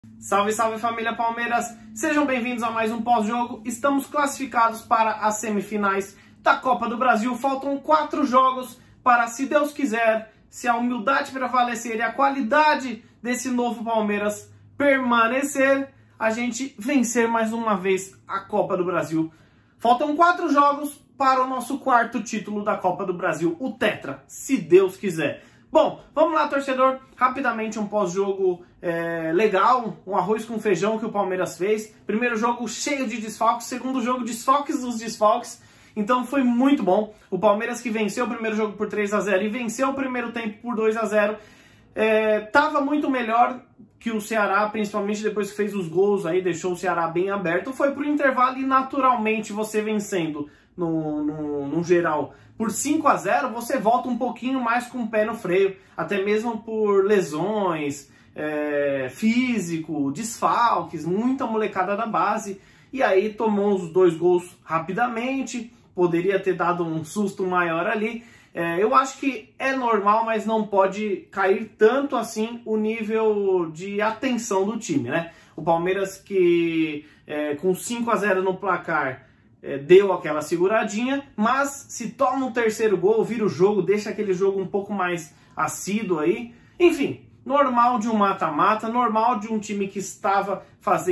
Salve, salve família Palmeiras! Sejam bem-vindos a mais um pós-jogo. Estamos classificados para as semifinais da Copa do Brasil. Faltam 4 jogos para, se Deus quiser, se a humildade prevalecer e a qualidade desse novo Palmeiras permanecer, a gente vencer mais uma vez a Copa do Brasil. Faltam 4 jogos para o nosso 4º título da Copa do Brasil, o Tetra, se Deus quiser. Bom, vamos lá, torcedor. Rapidamente um pós-jogo legal, um arroz com feijão que o Palmeiras fez. Primeiro jogo cheio de desfalques, segundo jogo desfalques dos desfalques. Então foi muito bom. O Palmeiras que venceu o primeiro jogo por 3-0 e venceu o primeiro tempo por 2-0. Tava muito melhor que o Ceará, principalmente depois que fez os gols aí, deixou o Ceará bem aberto. Foi pro intervalo e naturalmente você vencendo no geral por 5-0, você volta um pouquinho mais com o pé no freio, até mesmo por lesões, físico, desfalques, muita molecada da base, e aí tomou os 2 gols rapidamente, poderia ter dado um susto maior ali. Eu acho que é normal, mas não pode cair tanto assim o nível de atenção do time, né? O Palmeiras que com 5-0 no placar deu aquela seguradinha, mas se toma um terceiro gol, vira o jogo, deixa aquele jogo um pouco mais assíduo aí. Enfim, normal de um mata-mata, normal de um time que estava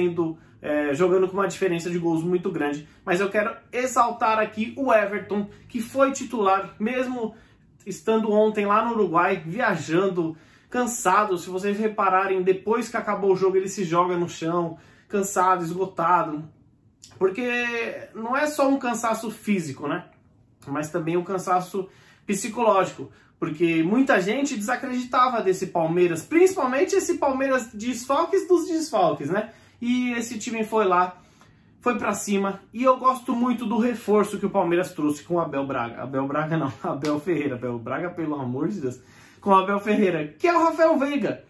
jogando com uma diferença de gols muito grande. Mas eu quero exaltar aqui o Everton, que foi titular, mesmo estando ontem lá no Uruguai, viajando, cansado. Se vocês repararem, depois que acabou o jogo, ele se joga no chão, cansado, esgotado. Porque não é só um cansaço físico, né? Mas também um cansaço psicológico. Porque muita gente desacreditava desse Palmeiras, principalmente esse Palmeiras desfalques dos desfalques, né? E esse time foi lá, foi pra cima. E eu gosto muito do reforço que o Palmeiras trouxe com o Abel Braga. Abel Braga não, Abel Ferreira. Abel Braga, pelo amor de Deus. Com o Abel Ferreira, que é o Rafael Veiga.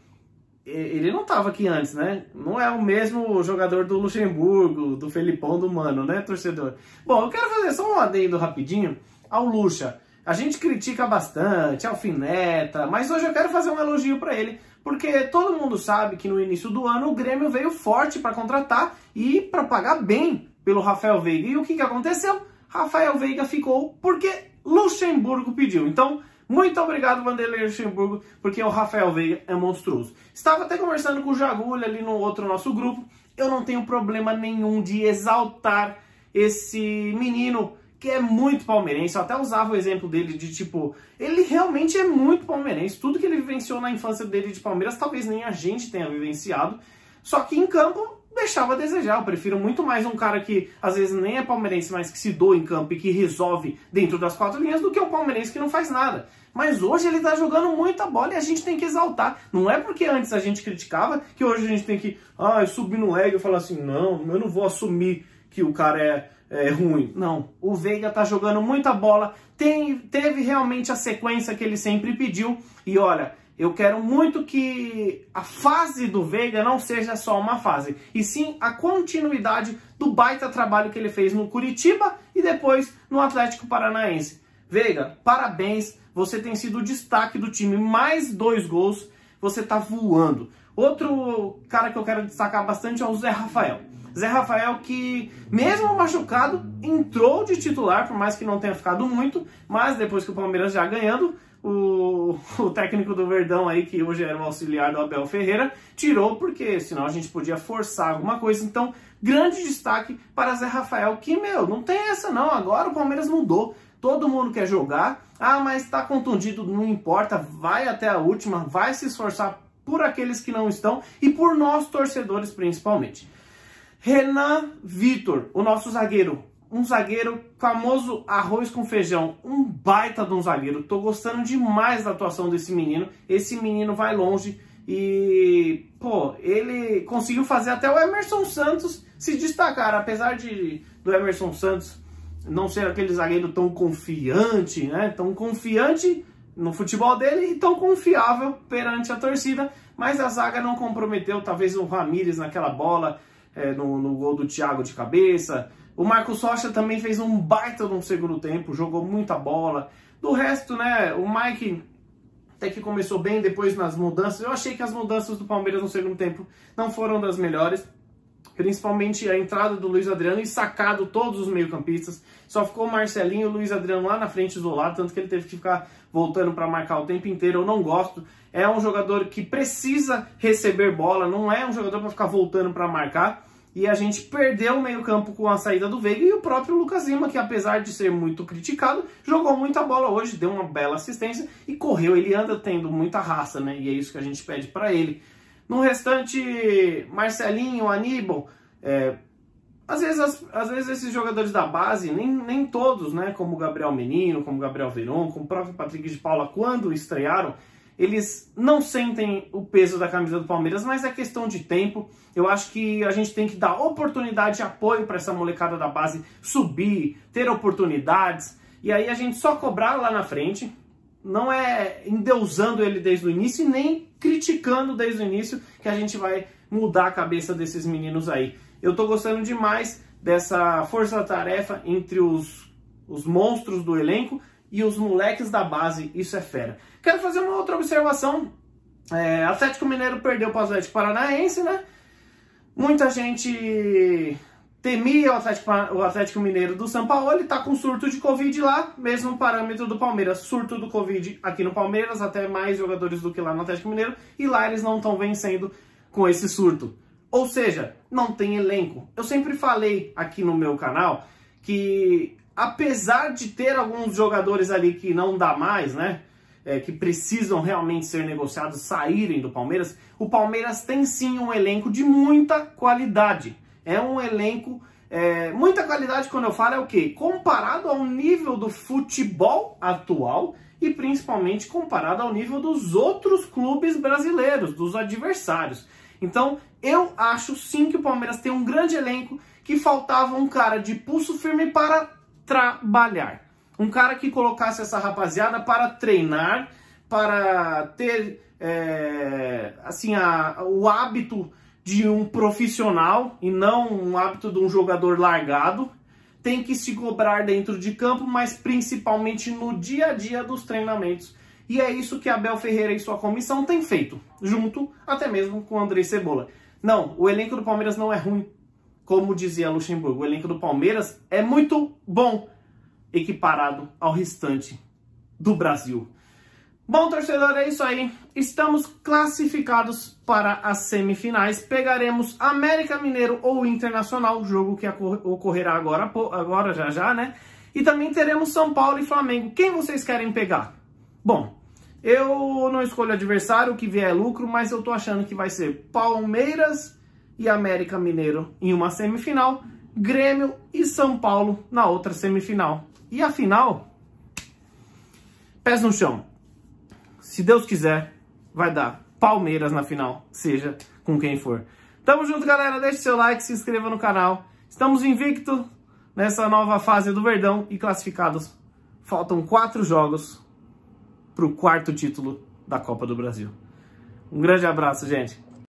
Ele não estava aqui antes, né? Não é o mesmo jogador do Luxemburgo, do Felipão, do Mano, né, torcedor? Bom, eu quero fazer só um adendo rapidinho ao Luxa. A gente critica bastante, alfineta, mas hoje eu quero fazer um elogio para ele, porque todo mundo sabe que no início do ano o Grêmio veio forte para contratar e para pagar bem pelo Rafael Veiga. E o que aconteceu? Rafael Veiga ficou porque Luxemburgo pediu. Então, muito obrigado, Vanderlei Luxemburgo, porque o Rafael Veiga é monstruoso. Estava até conversando com o Jagulha ali no outro nosso grupo. Eu não tenho problema nenhum de exaltar esse menino que é muito palmeirense. Eu até usava o exemplo dele de tipo, ele realmente é muito palmeirense. Tudo que ele vivenciou na infância dele de Palmeiras, talvez nem a gente tenha vivenciado. Só que em campo deixava a desejar. Eu prefiro muito mais um cara que às vezes nem é palmeirense, mas que se doa em campo e que resolve dentro das 4 linhas, do que um palmeirense que não faz nada. Mas hoje ele tá jogando muita bola e a gente tem que exaltar. Não é porque antes a gente criticava que hoje a gente tem que subir no ego e falar assim, não, eu não vou assumir que o cara é ruim. Não, o Veiga tá jogando muita bola, teve realmente a sequência que ele sempre pediu. E olha, eu quero muito que a fase do Veiga não seja só uma fase, e sim a continuidade do baita trabalho que ele fez no Curitiba e depois no Atlético Paranaense. Veiga, parabéns, você tem sido o destaque do time, mais 2 gols, você tá voando. Outro cara que eu quero destacar bastante é o Zé Rafael. Zé Rafael que, mesmo machucado, entrou de titular, por mais que não tenha ficado muito, mas depois que o Palmeiras já ganhando, o técnico do Verdão aí, que hoje era o auxiliar do Abel Ferreira, tirou, porque senão a gente podia forçar alguma coisa. Então, grande destaque para Zé Rafael, que, não tem essa não, agora o Palmeiras mudou. Todo mundo quer jogar, mas tá contundido, não importa, vai até a última, vai se esforçar por aqueles que não estão e por nós torcedores principalmente. Renan Vitor, o nosso zagueiro, um zagueiro famoso arroz com feijão, um baita de um zagueiro. Tô gostando demais da atuação desse menino, esse menino vai longe e, pô, ele conseguiu fazer até o Emerson Santos se destacar, apesar do Emerson Santos não ser aquele zagueiro tão confiante, né? Tão confiante no futebol dele e tão confiável perante a torcida, mas a zaga não comprometeu, talvez o Ramírez naquela bola, no gol do Thiago de cabeça. O Marcos Rocha também fez um baita no segundo tempo, jogou muita bola. Do resto, né, o Mike até que começou bem, depois nas mudanças. Eu achei que as mudanças do Palmeiras no segundo tempo não foram das melhores. Principalmente a entrada do Luiz Adriano e sacado todos os meio-campistas. Só ficou o Marcelinho e o Luiz Adriano lá na frente isolado, tanto que ele teve que ficar voltando para marcar o tempo inteiro. Eu não gosto. É um jogador que precisa receber bola, não é um jogador para ficar voltando para marcar. E a gente perdeu o meio-campo com a saída do Veiga e o próprio Lucas Lima, que apesar de ser muito criticado, jogou muita bola hoje, deu uma bela assistência e correu. Ele anda tendo muita raça, né? E é isso que a gente pede para ele. No restante, Marcelinho, Aníbal, às vezes esses jogadores da base, nem todos, né, como o Gabriel Menino, como o Gabriel Veron, como o próprio Patrick de Paula, quando estrearam, eles não sentem o peso da camisa do Palmeiras, mas é questão de tempo. Eu acho que a gente tem que dar oportunidade e apoio para essa molecada da base subir, ter oportunidades, e aí a gente só cobrar lá na frente. Não é endeusando ele desde o início e nem criticando desde o início que a gente vai mudar a cabeça desses meninos aí. Eu tô gostando demais dessa força-tarefa entre os monstros do elenco e os moleques da base, isso é fera. Quero fazer uma outra observação. Atlético Mineiro perdeu para o Atlético Paranaense, né? Muita gente temia o Atlético Mineiro do São Paulo, ele tá com surto de Covid lá, mesmo parâmetro do Palmeiras, surto do Covid aqui no Palmeiras, até mais jogadores do que lá no Atlético Mineiro, e lá eles não estão vencendo com esse surto. Ou seja, não tem elenco. Eu sempre falei aqui no meu canal que, apesar de ter alguns jogadores ali que não dá mais, né, que precisam realmente ser negociados, saírem do Palmeiras, o Palmeiras tem sim um elenco de muita qualidade. É um elenco, muita qualidade quando eu falo é o quê? Comparado ao nível do futebol atual e principalmente comparado ao nível dos outros clubes brasileiros, dos adversários. Então eu acho sim que o Palmeiras tem um grande elenco, que faltava um cara de pulso firme para trabalhar. Um cara que colocasse essa rapaziada para treinar, para ter assim, o hábito de um profissional e não um hábito de um jogador largado. Tem que se cobrar dentro de campo, mas principalmente no dia a dia dos treinamentos. E é isso que Abel Ferreira e sua comissão têm feito, junto até mesmo com o Andrei Cebola. Não, o elenco do Palmeiras não é ruim, como dizia Luxemburgo. O elenco do Palmeiras é muito bom, equiparado ao restante do Brasil. Bom, torcedor, é isso aí. Estamos classificados para as semifinais. Pegaremos América Mineiro ou Internacional, jogo que ocorrerá agora já, né? E também teremos São Paulo e Flamengo. Quem vocês querem pegar? Bom, eu não escolho adversário, o que vier é lucro, mas eu tô achando que vai ser Palmeiras e América Mineiro em uma semifinal, Grêmio e São Paulo na outra semifinal. E a final, pés no chão. Se Deus quiser, vai dar Palmeiras na final, seja com quem for. Tamo junto, galera. Deixe seu like, se inscreva no canal. Estamos invictos nessa nova fase do Verdão e classificados. Faltam 4 jogos para o 4º título da Copa do Brasil. Um grande abraço, gente.